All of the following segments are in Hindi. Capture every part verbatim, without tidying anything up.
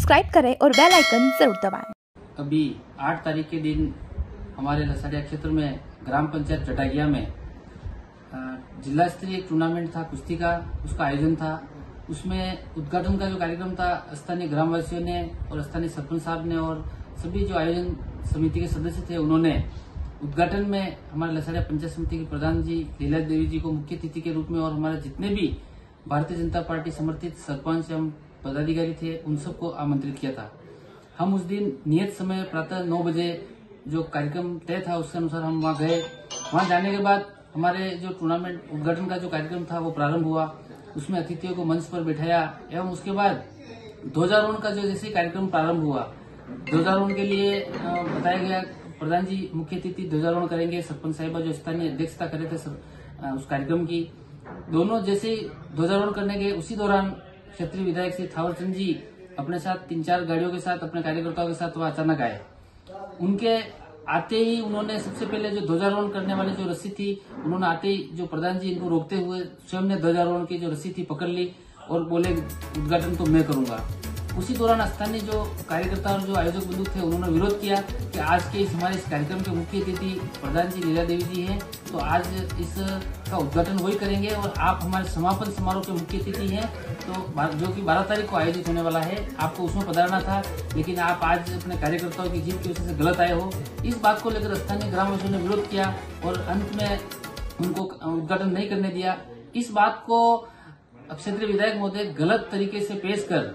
सब्सक्राइब करें और बेल आइकन जरूर दबाएं। अभी आठ तारीख के दिन हमारे लसाड़िया क्षेत्र में ग्राम पंचायत चटागिया में जिला स्तरीय टूर्नामेंट था कुश्ती का, उसका आयोजन था। उसमें उद्घाटन का जो कार्यक्रम था स्थानीय ग्रामवासियों ने और स्थानीय सरपंच साहब ने और सभी जो आयोजन समिति के सदस्य थे उन्होंने उद्घाटन में हमारे लसाड़िया पंचायत समिति के प्रधान जी लीला देवी जी को मुख्य अतिथि के रूप में और हमारे जितने भी भारतीय जनता पार्टी समर्थित सरपंच एवं पदाधिकारी थे उन सबको आमंत्रित किया था। हम उस दिन नियत समय प्रातः नौ बजे जो कार्यक्रम तय था उसके अनुसार हम वहां गए। वहां जाने के बाद हमारे जो टूर्नामेंट उद्घाटन का जो कार्यक्रम था वो प्रारंभ हुआ। उसमें अतिथियों को मंच पर बिठाया एवं उसके बाद ध्वजारोहण का जो जैसे कार्यक्रम प्रारंभ हुआ, ध्वजारोहण के लिए बताया गया प्रधान जी मुख्य अतिथि ध्वजारोहण करेंगे। सरपंच साहिबा जो स्थानीय अध्यक्षता कर रहे थे उस कार्यक्रम की, दोनों जैसे ध्वजारोहण करने के उसी दौरान क्षेत्रीय विधायक श्री थावरचंद जी अपने साथ तीन चार गाड़ियों के साथ अपने कार्यकर्ताओं के साथ वह अचानक आए। उनके आते ही उन्होंने सबसे पहले जो ध्वजारोहण करने वाली जो रस्सी थी उन्होंने आते ही जो प्रधान जी इनको रोकते हुए स्वयं ने ध्वजारोहण की जो रस्सी थी पकड़ ली और बोले उद्घाटन तो मैं करूंगा। उसी दौरान स्थानीय जो कार्यकर्ता और जो आयोजक बंधु थे उन्होंने विरोध किया कि आज के इस हमारे इस कार्यक्रम के मुख्य अतिथि प्रधान जी लीला देवी जी हैं, तो आज इसका उद्घाटन वही करेंगे और आप हमारे समापन समारोह के मुख्य अतिथि हैं, तो जो कि बारह तारीख को आयोजित होने वाला है, आपको उसमें पधारना था, लेकिन आप आज अपने कार्यकर्ताओं की जीत की वजह से गलत आए हो। इस बात को लेकर स्थानीय ग्रामवासियों ने विरोध किया और अंत में उनको उद्घाटन नहीं करने दिया। इस बात को क्षेत्रीय विधायक महोदय गलत तरीके से पेश कर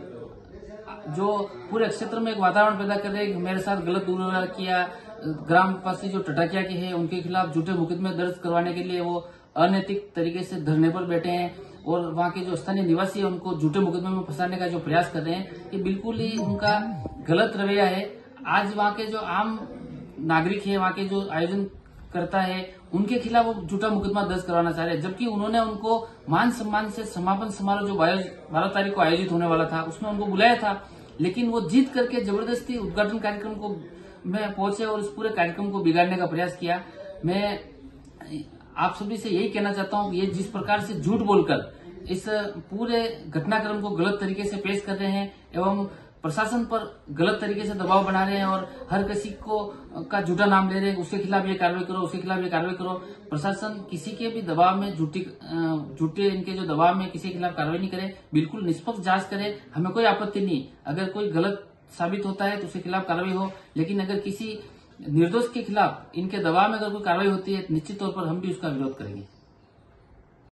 जो पूरे क्षेत्र में एक वातावरण पैदा कर रहे हैं कि मेरे साथ गलत दुर्व्यवहार किया, ग्रामवासी जो टटाकिया के हैं उनके खिलाफ झूठे मुकदमे दर्ज करवाने के लिए वो अनैतिक तरीके से धरने पर बैठे हैं और वहां के जो स्थानीय निवासी है उनको झूठे मुकदमे में फंसाने का जो प्रयास कर रहे हैं, ये बिल्कुल ही उनका गलत रवैया है। आज वहां के जो आम नागरिक है, वहां के जो आयोजन करता है, उनके खिलाफ वो झूठा मुकदमा दर्ज करवाना चाह रहे हैं, जबकि उन्होंने उनको मान सम्मान से समापन समारोह जो बारह तारीख को आयोजित होने वाला था उसमें उनको बुलाया था, लेकिन वो जीत करके जबरदस्ती उद्घाटन कार्यक्रम को में पहुंचे और इस पूरे कार्यक्रम को बिगाड़ने का प्रयास किया। मैं आप सभी से यही कहना चाहता हूं कि ये जिस प्रकार से झूठ बोलकर इस पूरे घटनाक्रम को गलत तरीके से पेश कर रहे हैं एवं प्रशासन पर गलत तरीके से दबाव बना रहे हैं और हर किसी को का झूठा नाम ले रहे हैं, उसके खिलाफ ये कार्रवाई करो, उसके खिलाफ ये कार्रवाई करो। प्रशासन किसी के भी दबाव में झूठी झूठे इनके जो दबाव में किसी के खिलाफ कार्रवाई नहीं करे, बिल्कुल निष्पक्ष जांच करे। हमें कोई आपत्ति नहीं, अगर कोई गलत साबित होता है तो उसके खिलाफ कार्रवाई हो, लेकिन अगर किसी निर्दोष के खिलाफ इनके दबाव में अगर कोई कार्रवाई होती है निश्चित तौर पर हम भी उसका विरोध करेंगे।